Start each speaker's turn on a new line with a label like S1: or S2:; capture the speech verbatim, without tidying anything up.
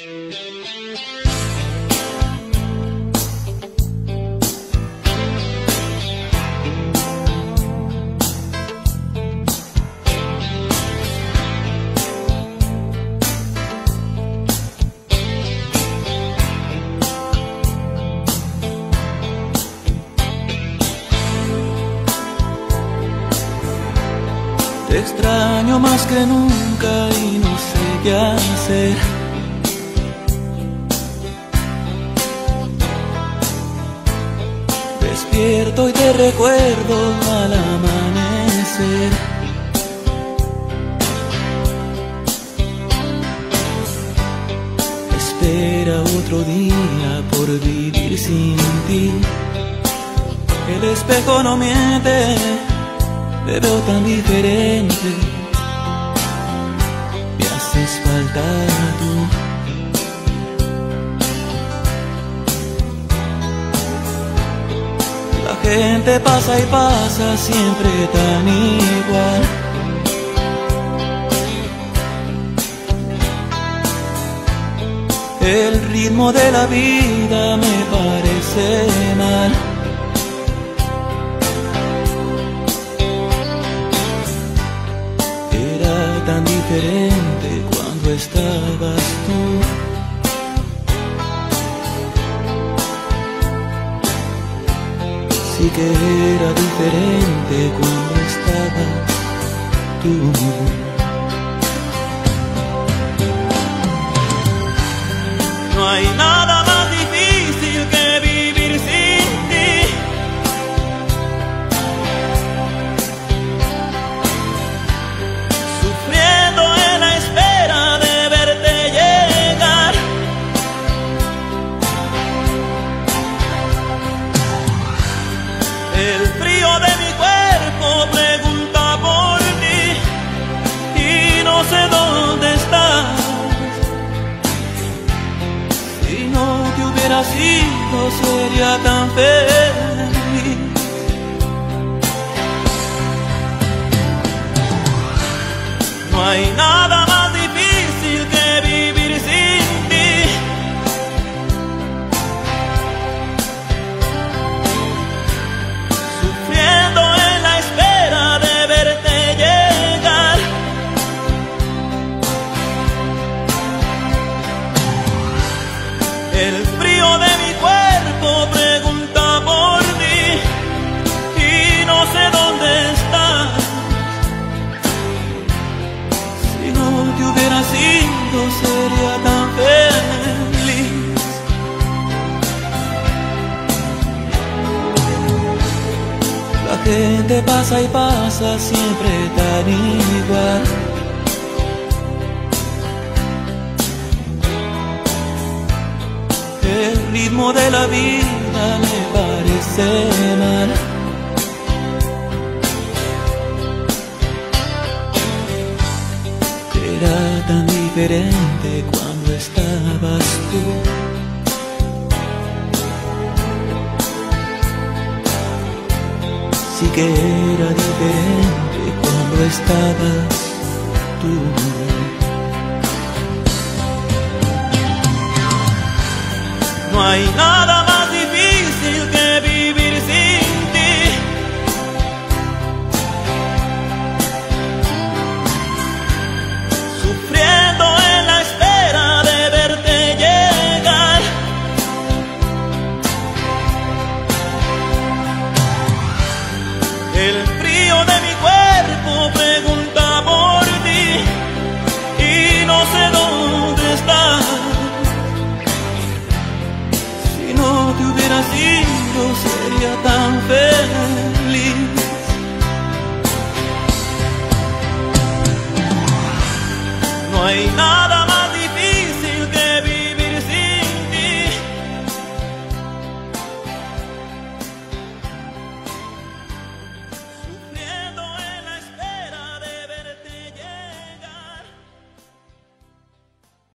S1: Te extraño más que nunca y no sé qué hacer. Despierto y te recuerdo al amanecer. Espera otro día por vivir sin ti. El espejo no miente, te veo tan diferente. Me haces falta tú. La gente pasa y pasa siempre tan igual. El ritmo de la vida me parece mal. Tan diferente cuando estabas tú. Sí que era diferente cuando estabas tú. No hay nada más difícil que vivir sin ti. El frío de mi cuerpo pregunta por ti y no sé dónde estás. Si no te hubieras ido sería tan feliz. No hay nada más difícil que vivir sin ti. El frío de mi cuerpo pregunta por ti y no sé dónde estás. Si no te hubieras ido sería tan feliz. La gente pasa y pasa siempre tan igual. El ritmo de la vida me parece mal. Era tan diferente cuando estabas tú. Sí que era diferente cuando estabas tú. No hay nada